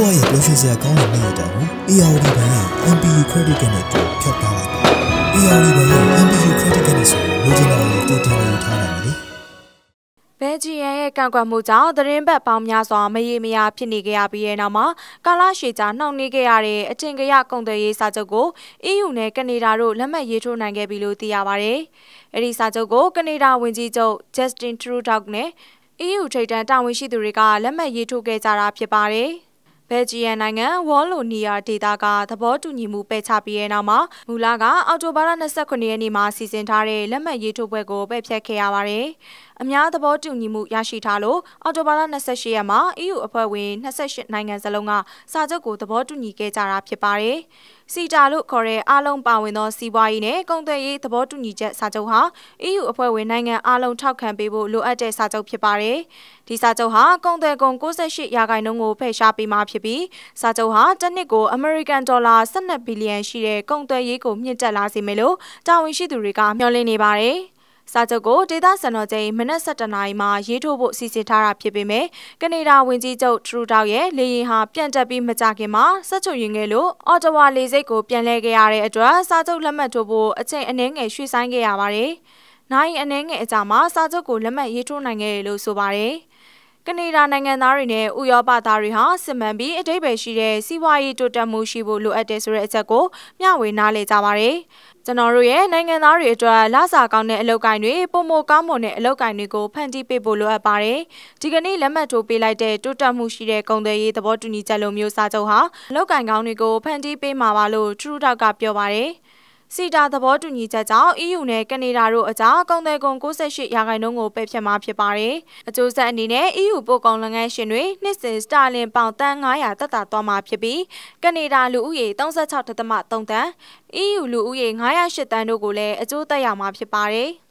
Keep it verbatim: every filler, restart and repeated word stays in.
ရဲ့ပြောရှင်းစရာကောင်းတဲ့နေ့ရက်တောင်ကို A R D ဘဏ်ရဲ့ M P U Credit Card နဲ့တူဖြတ်ထားလိုက်ပါ A R D ဘဏ်ရဲ့ M P U Credit Card နဲ့ဆိုလိုချင်တာကိုတူတင်နေထားနိုင်တယ်ဘယ်ဂျီယံရဲ့ကန့်ကွက်မှုကြောင့်သတင်းပတ်ပေါင်းများစွာမရေမရာဖြစ်နေကြရပြီးတဲ့နောက်မှာကာလရှည်ကြာနှောင့်နှေးခဲ့ရတဲ့အထင်ကရကုန်သွယ်ရေးစာချုပ်ကို E U နဲ့ကနေဒါတို့လက်မှတ်ရေးထိုးနိုင်ခဲ့ပြီလို့သိရပါတယ်။အဲဒီစာချုပ်ကိုကနေဒါဝန်ကြီးချုပ် Justin Trudeau နဲ့ E U ထိပ်တန်းတာဝန်ရှိသူတွေကလက်မှတ်ရေးထိုးခဲ့ကြတာဖြစ်ပါတယ်။ဘယ်ဂျီယံနိုင်ငံဝေါ်လိုနီယာဒေသကသဘောတူညီမှုပယ်ချပြီးတဲ့နောက်မှာမူလကအောက်တိုဘာလ၂၉ရက်နေ့မှာစီစဉ်ထားတဲ့လက်မှတ်ရေးထိုးပွဲကိုပယ်ဖျက်ခဲ့ရပါတယ်။အများသဘောတူညီမှုရရှိထားလို့အောက်တိုဘာလ၂၈ရက်မှာ E U အဖွဲ့ဝင်၂၈နိုင်ငံစလုံးကစာချုပ်ကိုသဘောတူညီခဲ့ကြတာဖြစ်ပါတယ်။စီတာလို့ခေါ်တဲ့အားလုံးပါဝင်သောစီးပွားရေးနဲ့ကုန်သွယ်ရေးသဘောတူညီချက်စာချုပ်ဟာ E U အဖွဲ့ဝင်နိုင်ငံအားလုံးထောက်ခံပေးဖို့လိုအပ်တဲ့စာချုပ်ဖြစ်ပါတယ်။ဒီစာချုပ်ဟာကုန်သွယ်ကုန်၉၈ရာခိုင်နှုန်းကိုဖယ်ရှားပေးမှာဖြစ်ပြီးစာချုပ်ဟာတစ်နှစ်ကိုအမေရိကန်ဒေါ်လာ၁၂ဘီလီယံရှိတဲ့ကုန်သွယ်ရေးကိုမြင့်တက်လာစေမယ်လို့တာဝန်ရှိသူတွေကမျှော်လင့်နေပါတယ်။စာချုပ်ကိုဒေသစံတော်ချိန်မနက်၁၁နာရီမှာရေးထိုးဖို့စီစဉ်ထားတာဖြစ်ပေမဲ့ကနေဒါဝန်ကြီးချုပ်ထရူဒေါရဲ့လေယာဉ်ဟာပြန်တက်ပြီးမကြခင်မှာဆက်ချုပ်ရင်ခဲ့လို့အော်တဝါလေဆိပ်ကိုပြန်လဲခဲ့ရတဲ့အတွက်စာချုပ်လက်မှတ်ထိုးဖို့အချိန်အနည်းငယ်ရွှေ့ဆိုင်းခဲ့ရပါတယ်။နိုင်အနည်းငယ်အကြာမှာစာချုပ်ကိုလက်မှတ်ရေးထိုးနိုင်ခဲ့တယ်လို့ဆိုပါတယ်။ကနေဒါနိုင်ငံသားတွေနဲ့ဥရောပသားတွေဟာစစ်မှန်ပြီးအဓိပ္ပာယ်ရှိတဲ့စီးပွားရေးတိုးတက်မှုရှိဖို့လိုအပ်တယ်ဆိုတဲ့အချက်ကိုမျှဝေနားလည်ကြပါတယ်။ကျွန်တော်တို့ရဲ့နိုင်ငံသားတွေအတွက်လစာကောင်းတဲ့အလုပ်ကိုင်တွေပုံမကောင်းမွန်တဲ့အလုပ်ကိုင်တွေကိုဖန်တီးပေးဖို့လိုအပ်ပါတယ်။ဒီကနေ့လက်မှတ်ထိုးပေးလိုက်တဲ့တိုးတက်မှုရှိတဲ့ကုန်သွယ်ရေးသဘောတူညီချက်လိုမျိုးစာချုပ်ဟာအလုပ်ကိုင်ကောင်းတွေကိုဖန်တီးပေးမှာပါလို့ထရူဒေါကပြောပါတယ်။စီတာသဘောတူညီချက်ကြောင့် E U နဲ့ကနေဒါတို့အကြားကုန်သွယ်ကုန်၉၈ရာခိုင်နှုန်းကိုပယ်ဖျက်မှာဖြစ်ပါတယ်။အကျိုးဆက်အနေနဲ့ E U ပို့ကုန်လုပ်ငန်းရှင်တွေနှစ်စဉ်စတာလင်ပေါင်တန်း၅၀၀တက်တာသွားမှာဖြစ်ပြီးကနေဒါလူဦးရေ၃၆.၃တန်း E U လူဦးရေ၅၀၈တန်းတို့ကိုလည်းအကျိုးသက်ရောက်မှာဖြစ်ပါတယ်။